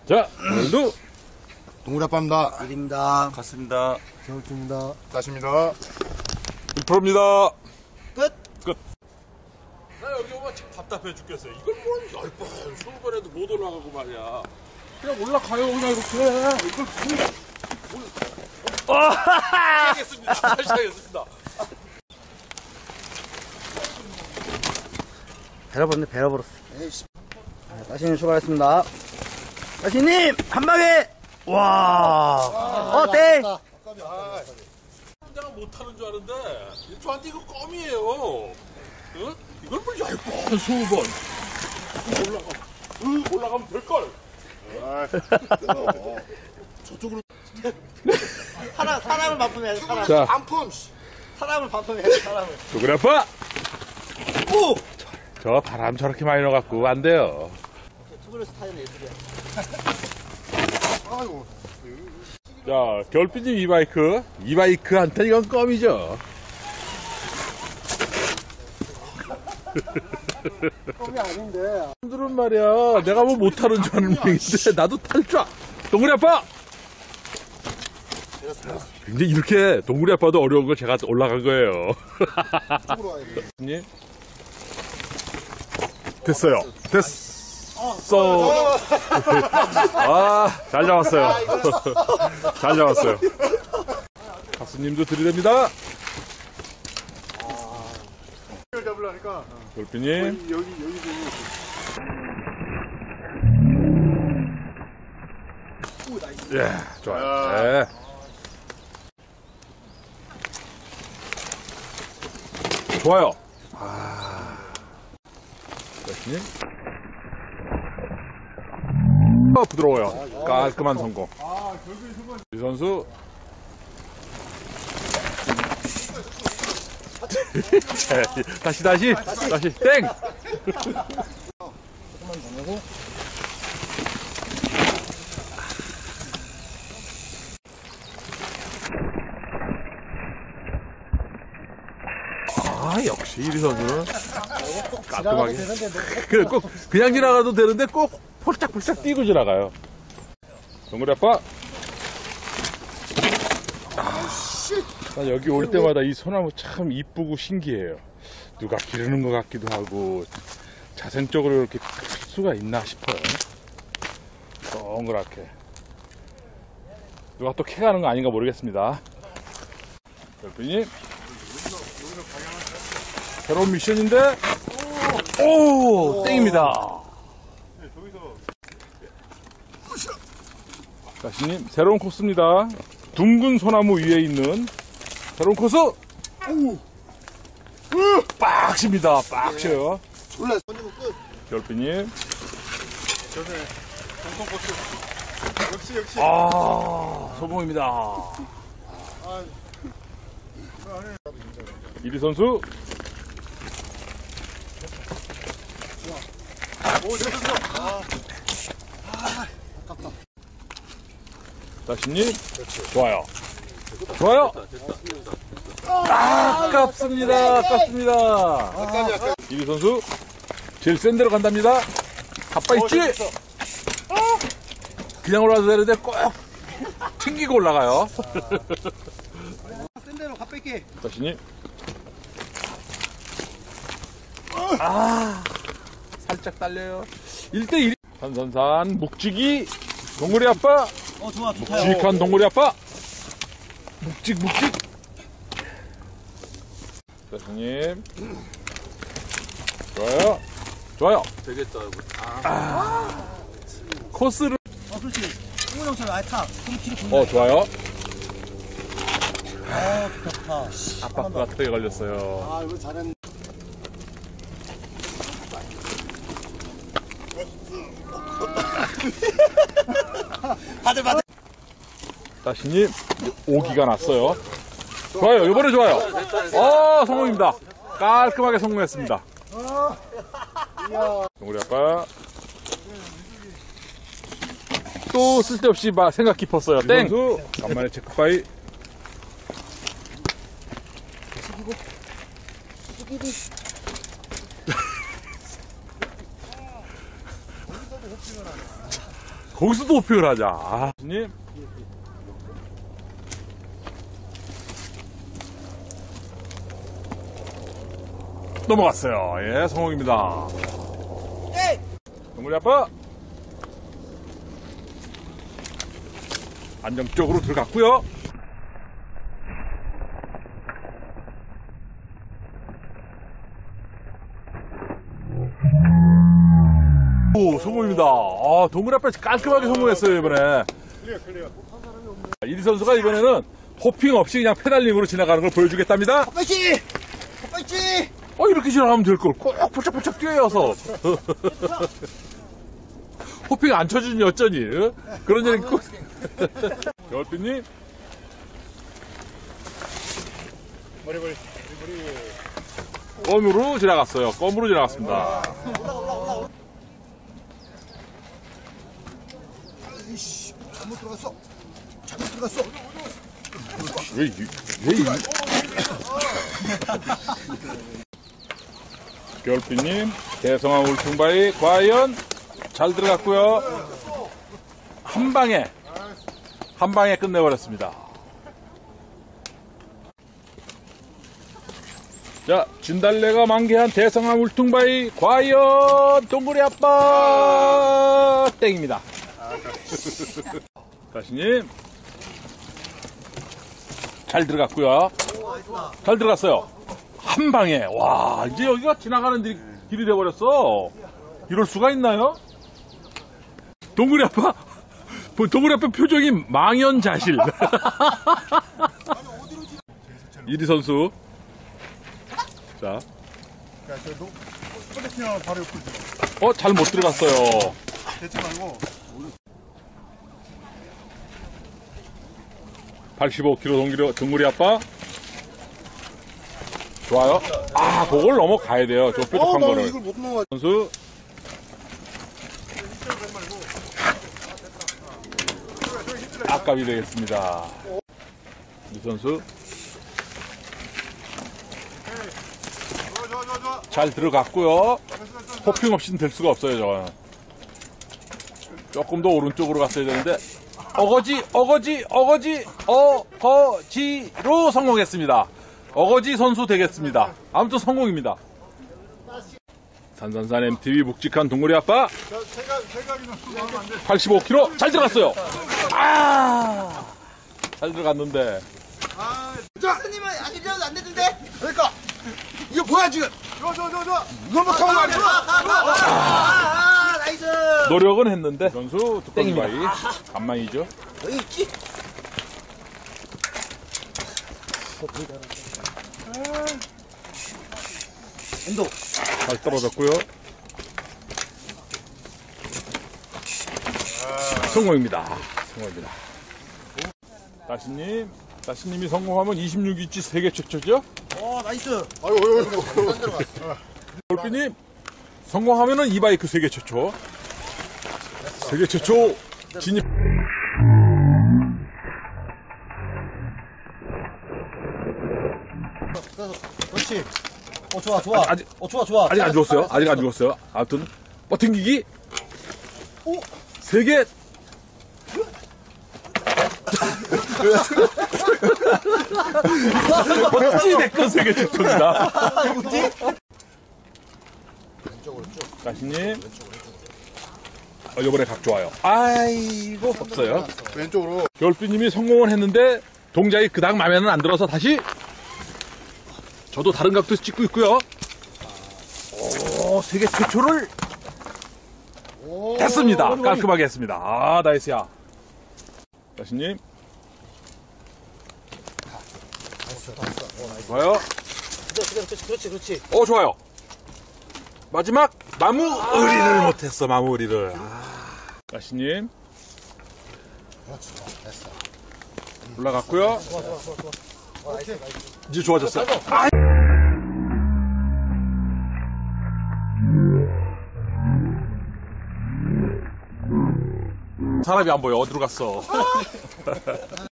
자, 오늘도 동그라빠입니다. 일입니다. 갔습니다. 겨울입니다. 다십니다. 1%입니다. 끝. 나 여기 오면 참 답답해 죽겠어요. 이걸 뭘 10번, 20번에도 못 올라가고 말이야. 그냥 올라가요, 그냥 이렇게. 이걸 시작했습니다. 시작했습니다. 배려버렸네, 배려버렸어. 따시님 출발했습니다. 따시님, 한 방에! 와! 땡! 내가 못하는 줄 아는데, 저한테 이거 껌이에요. 응? 이걸 뭘 10번, 20번. 올라가면 될걸. 저쪽으로. 사람을 바꾸면 해, 사람. 자, 안품. 사람을 바꾸면 해, 사람을. 동그라빠! 오! 저 바람 저렇게 많이 넣어갖고 안 돼요. 투그레스 타이는 예술이야. 아이고. 자, 겨울비님 이바이크한테 이건 껌이죠. 껌이 아닌데. 사람들은 말이야, 내가 뭐 못하는 줄 아는 얘기인데, 나도 탈 줄. 동그리 아빠! 근데 이렇게 동그리 아빠도 어려운 걸 제가 올라간 거예요. 쪽으로 와야 돼. 님 됐어요. 됐어. 아, 잘 잡았어요. 잘 잡았어요. 가수님도 들이댑니다. 이걸 잡으려니까. 돌비님. 여기 예, 좋아요. 예. 좋아요. 가수님. 부드러워요. 깔끔한 성공. 이 선수. 다시 땡. 조금만 더 내고. 아, 역시 이리 선수는 깔끔하게. 그래, 꼭 그냥 지나가도 되는데 꼭 폴짝폴짝 뛰고 지나가요. 동그리 아빠. 나 여기 올 때마다 이 소나무 참 이쁘고 신기해요. 누가 기르는 것 같기도 하고 자생적으로 이렇게 클 수가 있나 싶어요. 동그랗게. 누가 또 캐가는 거 아닌가 모르겠습니다. 별빛님. 새로운 미션인데, 오, 땡입니다. 가시님, 새로운 코스입니다. 둥근 소나무 위에 있는 새로운 코스. 빡십니다. 빡쳐요. 원래 던지고 끝. 별빛님. 정통 코스. 역시. 아, 성공입니다. 이리 선수. 오, 됐어. 아깝다. 다시님. 좋아요. 좋아요. 아깝습니다. 아깝습니다. 이리 선수. 제일 센 데로 간답니다. 가빠 있지? 그냥 올라가도 되는데 꼭 튕기고 올라가요. 센 대로 가 뺄게. 다시님. 살짝 딸려요. 1대1. 산산산 묵직이 동그리 아빠. 좋아, 좋다. 묵직한 동그리 아빠. 묵직. 다시님. 좋아요. 되겠다, 이거. 코스를. 그렇지. 홍문형처럼 아예 타. 그럼 뒤로 돌려. 좋아요. 좋다. 아빠가 턱에 걸렸어요. 아, 이거 잘했네. 받을. 다시님, 오기가 났어요. 좋아요, 이번에 좋아요. 성공입니다. 깔끔하게 성공했습니다. 동그리 아빠. 또 쓸데없이 생각 깊었어요. 땡! 간만에 체크파이. 거기서도 호핑을 하자. 아, 님. 넘어갔어요. 예, 성공입니다. 에이! 동물이 아빠. 안정적으로 들어갔고요. 오, 성공입니다. 아, 동물 아빠 깔끔하게 성공했어요, 이번에. 클리어. 이리 선수가 이번에는 호핑 없이 그냥 페달링으로 지나가는 걸 보여주겠답니다. 헛발질! 헛발질! 이렇게 지나가면 될 걸. 꼭 포착포착 뛰어서. 호핑 안 쳐주니 어쩌니. 어? 그런 일이 꼭. 여울빛님. 머리. 껌으로 지나갔어요. 껌으로 지나갔습니다. 이씨, 잘못 들어갔어. 왜 겨울빛님, 대성한 울퉁바위, 과연 잘 들어갔고요. 한 방에 끝내버렸습니다. 자, 진달래가 만개한 대성한 울퉁바위, 과연 동굴이 아빠 땡입니다. 다시님, 잘 들어갔고요. 잘 들어갔어요. 한 방에. 와, 이제 여기가 지나가는 길이 돼버렸어. 이럴 수가 있나요? 동굴이 아빠 표정이 망연자실. 이리 선수. 자. 야, 너 소개팅하면 바로 옆으로 들어. 잘 못 들어갔어요. 대치 말고. 85kg 동굴이 아빠. 좋아요. 그걸 넘어가야 돼요. 저 뾰족한 거를. 이걸 못 넘어가. 선수. 아깝이 되겠습니다. 이 선수. 좋아. 잘 들어갔고요. 호핑 없이는 될 수가 없어요, 저거는. 조금 더 오른쪽으로 갔어야 되는데. 어거지로 성공했습니다. 어거지 선수 되겠습니다. 아무튼 성공입니다. 산산산 MTV 묵직한 동물이 아빠. 세각이는 수고하면 안 돼. 85kg 잘 들어갔어요. 잘 들어갔는데. 선생님은 아직 배워도 안 됐는데? 그러니까 이거 뭐야 지금? 좋아. 이걸 못하고 말이야. 나이스! 노력은 했는데 선수 뚜껑바위 간망이죠. 여기 있지? 엔도. 잘 떨어졌고요. 성공입니다. 다시님이 성공하면 26인치 세계 최초죠? 나이스! 아이고. 골비님 성공하면은 이 바이크 세계 최초. 세계 최초 진입. 그렇지. 좋아. 아직- 좋아. 아직 안 죽었어요. 아무튼 버팅기기. 세계. 어찌 됐건 세계 최초입니다. 다시님. 이번에 각 좋아요. 아이고 없어요. 왼쪽으로. 겨울비님이 성공을 했는데 동작이 그닥 마음에는 안 들어서 다시. 저도 다른 각도에서 찍고 있고요. 세계 최초를 했습니다. 깔끔하게 했습니다. 나이스야. 다시님. 좋아요. 그렇지. 좋아요. 마지막 마무리를 못했어. 마무리를. 다시님. 올라갔고요. 이제 좋아졌어요. 사람이 안 보여. 어디로 갔어?